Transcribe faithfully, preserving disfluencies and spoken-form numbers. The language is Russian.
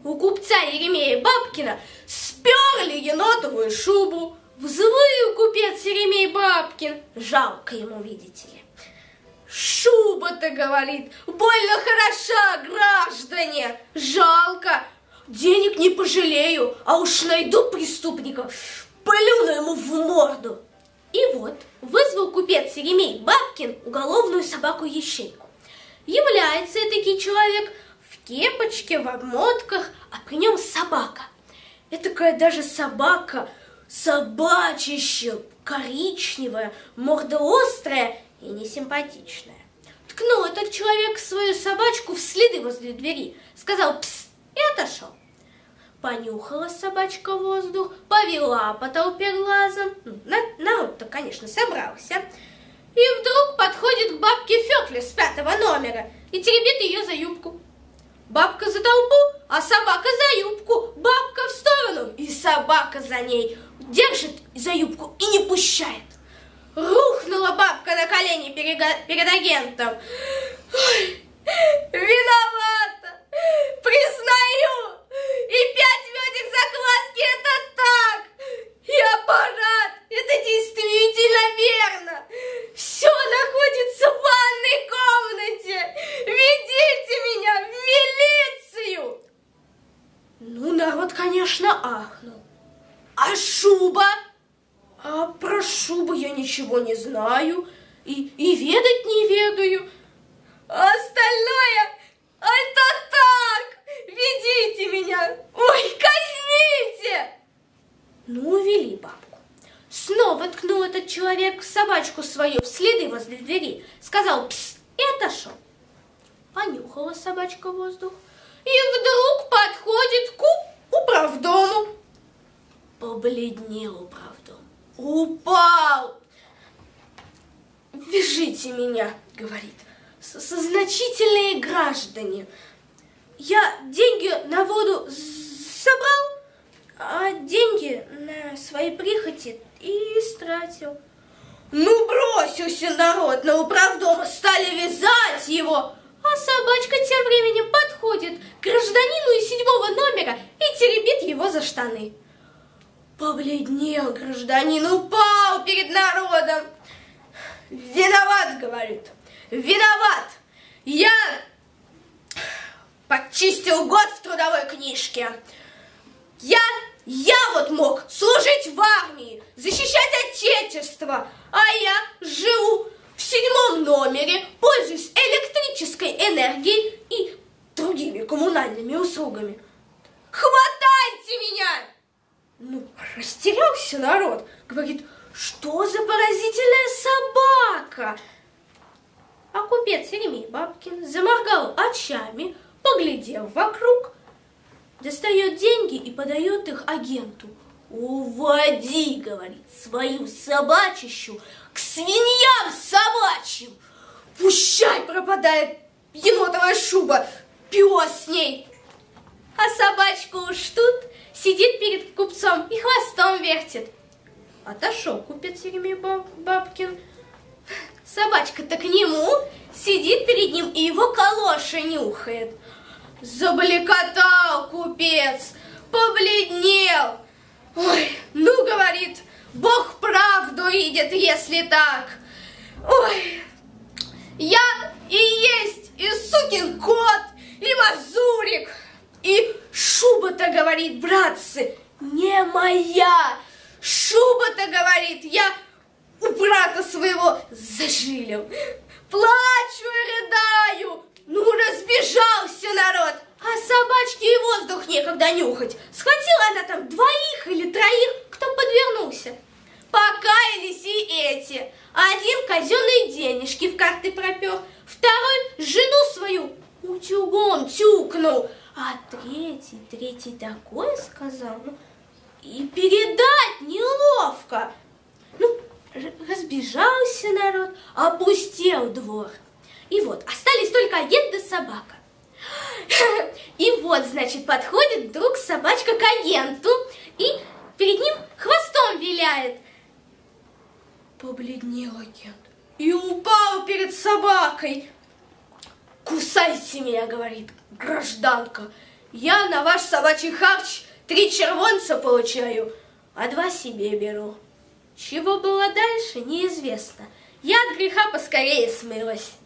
у купца Еремея Бабкина сперли енотовую шубу. Взвыл купец Еремей Бабкин, жалко ему, видите ли. Шуба-то, говорит, больно хороша, граждане, жалко. Денег не пожалею, а уж найду преступника, плюну ему в морду. И вот вызвал купец Еремей Бабкин уголовную собаку-ящейку. Является этакий человек в кепочке, в обмотках, а при нем собака. Этакая даже собака, собачище, коричневая, морда острая и несимпатичная. Ткнул этот человек свою собачку в следы возле двери, сказал «пс» и отошел. Понюхала собачка воздух, повела по толпе глазом. Народ-то, конечно, собрался. И вдруг подходит к бабке Фёкле с пятого номера и теребит ее за юбку. Бабка за толпу, а собака за юбку. Бабка в сторону, и собака за ней. Держит за юбку и не пущает. Рухнула бабка на колени перед агентом. Ой, виновата, признаю. И пять ведек закваски — это так. И аппарат — это действительно верно. Все находится в ванной комнате. Ведите меня в милицию. Ну, народ, конечно, ахнул. А шуба? А про шубу я ничего не знаю и, и ведать не ведаю. А остальное — это так. Ведите меня. Ой, казните. Ну, увели бабку. Снова ткнул этот человек собачку свою в следы возле двери, сказал «пс» и отошел. Понюхала собачка воздух, и вдруг подходит к управдому. Побледнел управдом, упал. «Вяжите меня, — говорит, — сознательные граждане. Я деньги на воду собрал, а деньги на свои прихоти и истратил». Ну, бросился народ на управдома, стали вязать его. А собачка тем временем подходит к гражданину из седьмого номера и теребит его за штаны. Побледнел гражданин, упал перед народом. «Виноват, — говорит, — виноват. Я подчистил год в трудовой книжке. Я, я вот мог служить в армии, защищать Отечество, а я живу в седьмом номере, пользуюсь электрической энергией и другими коммунальными услугами. Хватайте меня!» Ну, растерялся народ. Говорит, что за поразительная собака? А купец Еремей Бабкин заморгал очами, поглядел вокруг, достает деньги и подает их агенту. «Уводи, — говорит, — свою собачищу к свиньям собачьим. Пущай пропадает енотовая шуба, пес с ней». А собачка уж тут сидит перед купцом и хвостом вертит. Отошел купец Еремей Бабкин. Собачка-то к нему, сидит перед ним и его калоши нюхает. Заблекотал купец, побледнел. «Ой, ну, — говорит, — Бог правду видит, если так. Ой, я и есть и сукин кот, и мазурик, и шуба-то, — говорит, — братцы, не моя. Шуба-то, — говорит, — я у брата своего зажилил. Плачу и рыдаю». Ну, разбежался народ, а собачке и воздух некогда нюхать. Схватила она там двоих или троих, кто подвернулся. Покаялись и эти. Один казенные денежки в карты пропер, второй жену свою утюгом тюкнул, а третий, третий такое сказал, ну, и передать неловко. Ну, разбежался народ, опустел двор. И вот, остались только агент да собака. И вот, значит, подходит вдруг собачка к агенту и перед ним хвостом виляет. Побледнел агент и упал перед собакой. «Кусайте меня, — говорит, — гражданка, Я на ваш собачий харч три червонца получаю, а два себе беру. Чего было дальше, неизвестно. Я от греха поскорее смылась.